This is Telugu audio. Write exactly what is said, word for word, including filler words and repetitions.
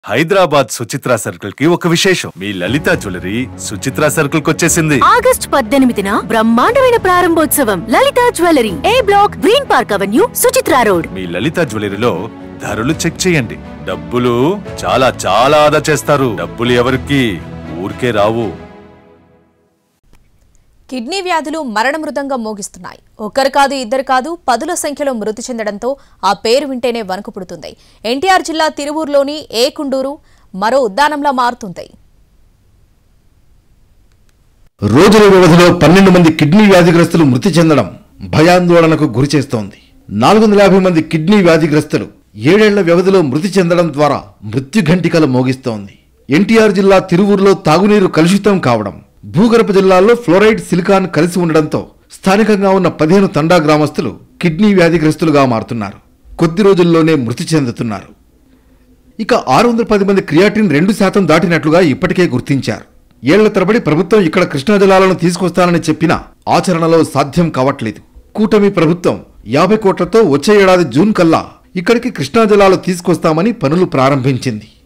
హైదరాబాద్ సుచిత్ర సర్కిల్ కి ఒక విశేషం. మీ లలిత జ్యువెలరీ సుచిత్ర సర్కిల్ కి వచ్చేసింది. ఆగస్ట్ పద్దెనిమిదిన బ్రహ్మాండమైన ప్రారంభోత్సవం. Lalitha jewellery, A block, green park avenue, Suchitra road. మీ లలిత జ్యువెలరీలో ధరలు చెక్ చేయండి. డబ్బులు చాలా చాలా ఆదా చేస్తారు. డబ్బులు ఎవరికి ఊరికే రావు. కిడ్నీ వ్యాధులు మరణ మృదంగా మోగిస్తున్నాయి. ఒక్కరు కాదు, ఇద్దరు కాదు, పదుల సంఖ్యలో మృతి చెందడంతో ఆ పేరు వింటేనే వణుకు పుడుతుంది. ఎన్టీఆర్ జిల్లా తిరువూరులోని ఏ కుండూరు మరో ఉద్దానంలా మారుతుంది. రోజుల వ్యవధిలో పన్నెండు మంది కిడ్నీ వ్యాధిగ్రస్తులు మృతి చెందడం భయాందోళనకు గురిచేస్తోంది. నాలుగు వందల యాభై మంది కిడ్నీ వ్యాధిగ్రస్తులు ఏడేళ్ల వ్యవధిలో మృతి చెందడం ద్వారా మృత్యుఘంటికలు మోగిస్తోంది. ఎన్టీఆర్ జిల్లా తిరువూరులో తాగునీరు కలుషితం కావడం, భూగర్భ జిల్లాల్లో ఫ్లోరైడ్, సిలికాన్ కలిసి ఉండడంతో స్థానికంగా ఉన్న పదిహేను తండా గ్రామస్తులు కిడ్నీ వ్యాధిగ్రస్తులుగా మారుతున్నారు. కొద్ది రోజుల్లోనే మృతి చెందుతున్నారు. ఇక ఆరు వందల పది మంది క్రియాటిన్ రెండు శాతం దాటినట్లుగా ఇప్పటికే గుర్తించారు. ఏళ్ల తరబడి ప్రభుత్వం ఇక్కడ కృష్ణా జలాలను తీసుకొస్తానని చెప్పినా ఆచరణలో సాధ్యం కావట్లేదు. కూటమి ప్రభుత్వం యాభై కోట్లతో వచ్చే ఏడాది జూన్ కల్లా ఇక్కడికి కృష్ణా జలాలు తీసుకొస్తామని పనులు ప్రారంభించింది.